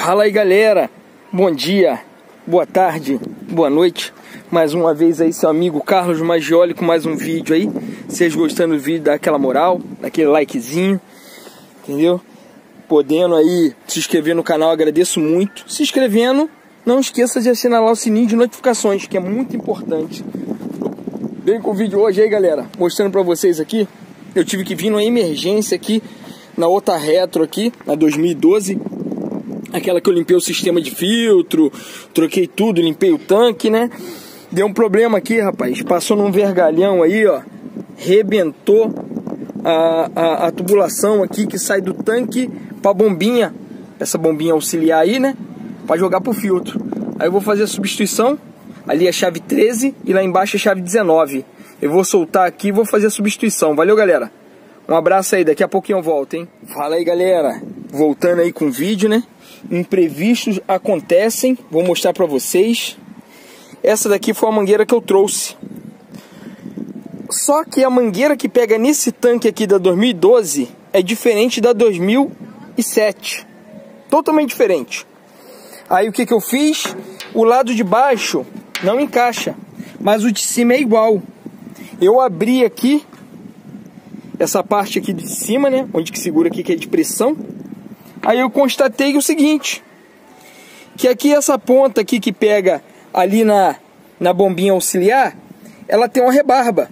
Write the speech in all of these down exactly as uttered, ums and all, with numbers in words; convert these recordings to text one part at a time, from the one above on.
Fala aí, galera, bom dia, boa tarde, boa noite. Mais uma vez aí seu amigo Carlos Maggioli com mais um vídeo aí. Vocês gostando do vídeo, dá aquela moral, daquele likezinho, entendeu? Podendo aí se inscrever no canal, agradeço muito. Se inscrevendo, não esqueça de assinalar o sininho de notificações, que é muito importante. Vem com o vídeo hoje aí, galera, mostrando pra vocês aqui. Eu tive que vir numa emergência aqui na outra retro aqui, na dois mil e doze. Aquela que eu limpei o sistema de filtro, troquei tudo, limpei o tanque, né? Deu um problema aqui, rapaz. Passou num vergalhão aí, ó. Rebentou a, a, a tubulação aqui que sai do tanque pra bombinha. Essa bombinha auxiliar aí, né? Pra jogar pro filtro. Aí eu vou fazer a substituição. Ali é a chave treze e lá embaixo é a chave dezenove. Eu vou soltar aqui e vou fazer a substituição. Valeu, galera? Um abraço aí, daqui a pouquinho eu volto, hein? Fala aí, galera. Voltando aí com o vídeo, né? Imprevistos acontecem, vou mostrar pra vocês. Essa daqui foi a mangueira que eu trouxe. Só que a mangueira que pega nesse tanque aqui da dois mil e doze é diferente da dois mil e sete. Totalmente diferente. Aí o que que eu fiz? O lado de baixo não encaixa, mas o de cima é igual. Eu abri aqui essa parte aqui de cima, né? Onde que segura aqui, que é de pressão. Aí eu constatei o seguinte, que aqui essa ponta aqui que pega ali na, na bombinha auxiliar, ela tem uma rebarba.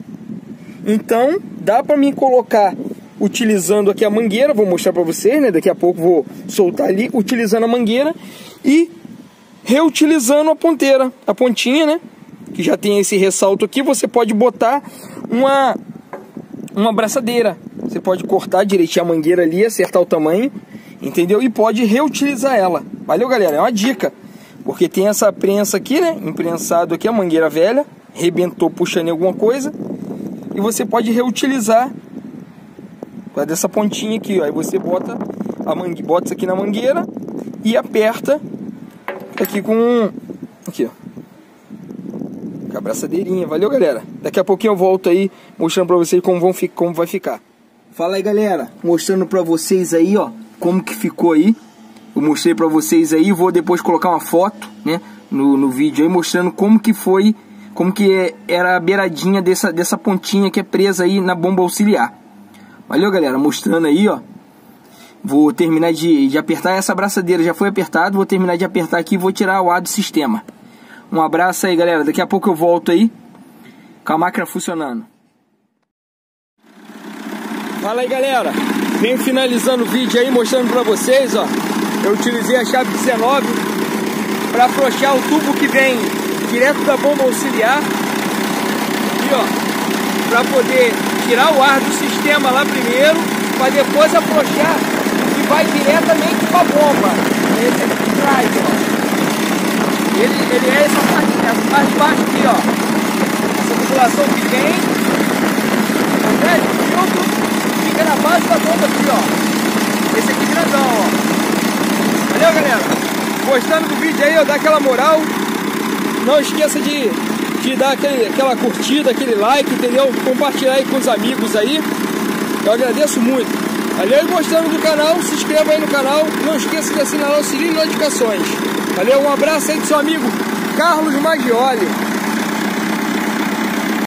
Então dá para mim colocar utilizando aqui a mangueira, vou mostrar para vocês, né? Daqui a pouco vou soltar ali, utilizando a mangueira e reutilizando a ponteira, a pontinha, né? Que já tem esse ressalto aqui, você pode botar uma, uma braçadeira. Você pode cortar direitinho a mangueira ali, acertar o tamanho, entendeu? E pode reutilizar ela. Valeu, galera? É uma dica. Porque tem essa prensa aqui, né? Imprensado aqui, a mangueira velha. Rebentou puxando em alguma coisa. E você pode reutilizar dessa pontinha aqui, ó. Aí você bota, a mangue... bota isso aqui na mangueira e aperta aqui com... Aqui, ó. Com a braçadeirinha. Valeu, galera? Daqui a pouquinho eu volto aí mostrando pra vocês como, vão fi... como vai ficar. Fala aí, galera. Mostrando pra vocês aí, ó. Como que ficou aí. Eu mostrei pra vocês aí, vou depois colocar uma foto, né, no, no vídeo aí, mostrando como que foi, como que era a beiradinha dessa, dessa pontinha que é presa aí na bomba auxiliar. Valeu, galera, mostrando aí, ó. Vou terminar de, de apertar essa braçadeira, já foi apertado, vou terminar de apertar aqui e vou tirar o ar do sistema. Um abraço aí, galera, daqui a pouco eu volto aí, com a máquina funcionando. Fala aí, galera. Venho finalizando o vídeo aí, mostrando pra vocês, ó. Eu utilizei a chave dezenove para afrouxar o tubo que vem direto da bomba auxiliar. Aqui, ó. Para poder tirar o ar do sistema lá primeiro, para depois afrouxar e vai diretamente para a bomba. Esse aqui de trás, ó. Ele, ele é essa parte, essa parte de baixo aqui, ó. Essa tubulação que vem, né, de filtro, fica na base da bomba aqui, ó. Esse aqui grandão, ó. Valeu, galera? Gostando do vídeo aí, ó, dá aquela moral. Não esqueça de, de dar aquele, aquela curtida, aquele like, entendeu? Compartilhar aí com os amigos aí. Eu agradeço muito. Valeu? E gostando do canal, se inscreva aí no canal. Não esqueça de assinar o sininho de notificações. Valeu? Um abraço aí do seu amigo Carlos Maggioli.